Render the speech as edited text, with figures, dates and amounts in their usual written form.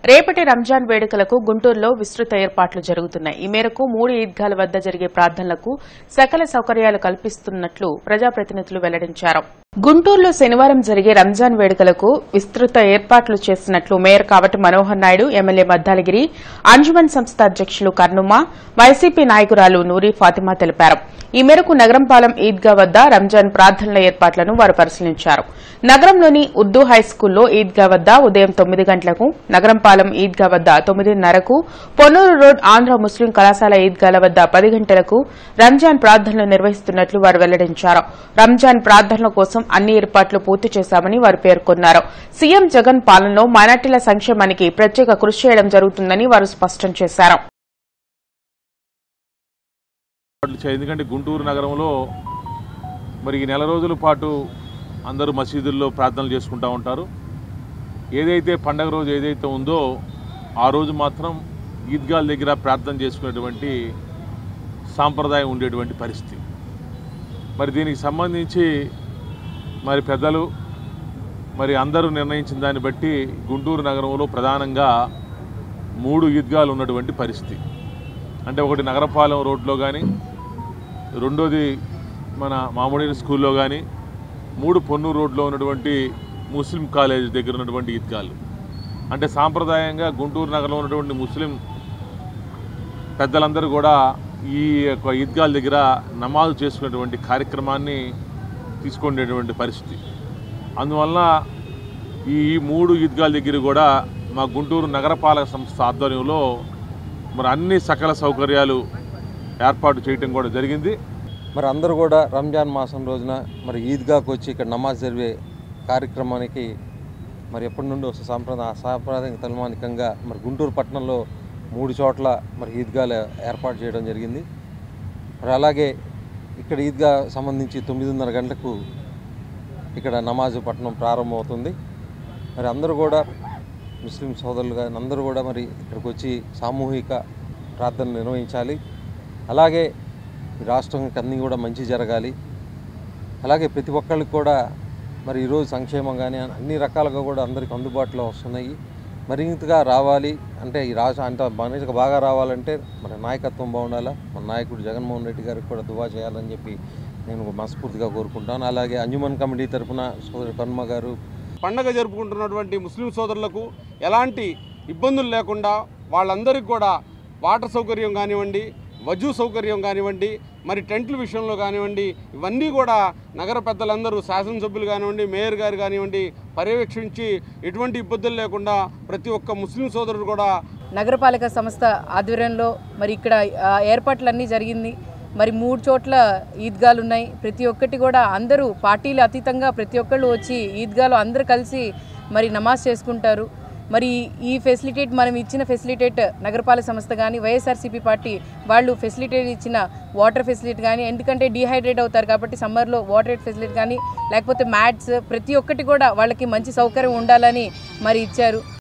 రేపటి రంజాన్ వేడుకలకు గుంటూరులో విస్తృత ఏర్పాట్లు జరుగుతున్నాయి. ఈ మేరకు 3 ఈద్గాల వద్ద జరిగే ప్రార్థనలకు సకల సౌకర్యాలు కల్పిస్తున్నట్లు ప్రజాప్రతినిధులు వెల్లడించారు. గుంటూరులో శనివారం జరిగే రంజాన్ వేడుకలకు విస్తృత ఏర్పాట్లు చేసినట్లు మేయర్ కావటి మనోహర్ నాయుడు, ఎమ్మెల్యే మద్దాలగిరి, అంజుమన్ సంస్థ అధ్యకులు కర్నుమ, వైసీపీ నాయకురాలు నూరి ఫాతిమా తెలిపారు. ఈ మేరకు నగరంపాలెం ఈద్గా వద్ద రంజాన్ ప్రార్థనల ఏర్పాట్లను వారు పరిశీలించారు. నగరంలోని ఉర్దూ హైస్కూల్లో ఈద్గా వద్ద ఉదయం 9 గంటలకు, నగరంపాలెం ఈద్గా వద్ద 9:30కు, పొన్నూరు రోడ్ ఆంధ్ర ముస్లిం కళాశాల ఈద్గాల వద్ద 10 గంటలకు రంజాన్ ప్రార్థనలు నిర్వహిస్తున్నట్లు వారు వెల్లడించారు. రంజాన్ ప్రార్థనల కోసం అన్ని ఏర్పాట్లు పూర్తి చేశామని వారు పేర్కొన్నారు. సీఎం జగన్ పాలనలో మైనార్టీల సంక్షేమానికి ప్రత్యేక కృషి చేయడం జరుగుతుందని వారు స్పష్టం చేశారు. ఎందుకంటే గుంటూరు నగరంలో మరి ఈ నెల రోజుల పాటు అందరూ మసీదుల్లో ప్రార్థనలు చేసుకుంటూ ఉంటారు. ఏదైతే పండగ రోజు ఏదైతే ఉందో ఆ రోజు మాత్రం ఈద్గాల దగ్గర ప్రార్థన చేసుకునేటువంటి సాంప్రదాయం ఉండేటువంటి పరిస్థితి. మరి దీనికి సంబంధించి మరి పెద్దలు మరి అందరూ నిర్ణయించిన దాన్ని బట్టి గుంటూరు నగరంలో ప్రధానంగా 3 ఈద్గాలు ఉన్నటువంటి పరిస్థితి. అంటే ఒకటి నగరపాలెం రోడ్లో కానీ, రెండోది మన మామిడి స్కూల్లో కానీ, 3 పొన్నూరు రోడ్లో ఉన్నటువంటి ముస్లిం కాలేజ్ దగ్గర ఉన్నటువంటి ఈద్గాలు. అంటే సాంప్రదాయంగా గుంటూరు నగరంలో ఉన్నటువంటి ముస్లిం పెద్దలందరూ కూడా ఈ యొక్క ఈద్గాల దగ్గర నమాజు చేసుకునేటువంటి కార్యక్రమాన్ని తీసుకునేటువంటి పరిస్థితి. అందువల్ల ఈ 3 ఈద్గాల దగ్గర కూడా మా గుంటూరు నగరపాలక సంస్థ ఆధ్వర్యంలో మరి అన్ని సకల సౌకర్యాలు ఏర్పాటు చేయడం కూడా జరిగింది. మరి అందరూ కూడా రంజాన్ మాసం రోజున మరి ఈద్గాకు వచ్చి ఇక్కడ నమాజ్ జరిగే కార్యక్రమానికి మరి ఎప్పటి నుండి వస్తే సాంప్రదాయ తలమానికంగా మరి గుంటూరు పట్టణంలో 3 చోట్ల మరి ఈద్గాలు ఏర్పాటు చేయడం జరిగింది. మరి అలాగే ఇక్కడ ఈద్గా సంబంధించి 9:30 గంటలకు ఇక్కడ నమాజ్ పట్టణం ప్రారంభమవుతుంది. మరి అందరూ కూడా ముస్లిం సోదరులుగా అందరూ కూడా మరి ఇక్కడికి వచ్చి సామూహిక ప్రార్థన నిర్వహించాలి. అలాగే ఈ రాష్ట్రానికి అన్నీ కూడా మంచి జరగాలి. అలాగే ప్రతి ఒక్కరికి కూడా మరి ఈరోజు సంక్షేమం కానీ అన్ని రకాలుగా కూడా అందరికీ అందుబాటులో వస్తున్నాయి. మరింతగా రావాలి అంటే ఈ రాష్ట్రం అంత బాగా రావాలంటే మన నాయకత్వం బాగుండాలా. మన నాయకుడు జగన్మోహన్ రెడ్డి గారికి కూడా దువా చేయాలని చెప్పి నేను మనస్ఫూర్తిగా కోరుకుంటాను. అలాగే అంజుమన్ కమిటీ తరఫున సోదరు కర్మ గారు పండగ జరుపుకుంటున్నటువంటి ముస్లిం సోదరులకు ఎలాంటి ఇబ్బందులు లేకుండా వాళ్ళందరికీ కూడా వాటర్ సౌకర్యం కానివ్వండి, వజూ సౌకర్యం కానివ్వండి, మరి టెంట్ల విషయంలో కానివ్వండి, ఇవన్నీ కూడా నగర పెద్దలందరూ శాసనసభ్యులు కానివ్వండి, మేయర్ గారు కానివ్వండి పర్యవేక్షించి ఎటువంటి ఇబ్బందులు లేకుండా ప్రతి ఒక్క ముస్లిం సోదరుడు కూడా నగరపాలక సంస్థ ఆధ్వర్యంలో మరి ఇక్కడ ఏర్పాట్లన్నీ జరిగింది. మరి 3 చోట్ల ఈద్గాలు ఉన్నాయి. ప్రతి ఒక్కటి కూడా అందరూ పార్టీలు అతీతంగా ప్రతి ఒక్కళ్ళు వచ్చి ఈద్గాలో అందరూ కలిసి మరి నమాజ్ చేసుకుంటారు. మరి ఈ ఫెసిలిటేట్ మనం ఇచ్చిన ఫెసిలిటేట్ నగరపాలక సంస్థ కానీ వైఎస్ఆర్సీపీ పార్టీ వాళ్ళు ఫెసిలిటేట్ ఇచ్చిన వాటర్ ఫెసిలిటీ కానీ, ఎందుకంటే డీహైడ్రేట్ అవుతారు కాబట్టి సమ్మర్లో వాటర్ ఫెసిలిటీ కానీ లేకపోతే మ్యాట్స్ ప్రతి ఒక్కటి కూడా వాళ్ళకి మంచి సౌకర్యం ఉండాలని మరి ఇచ్చారు.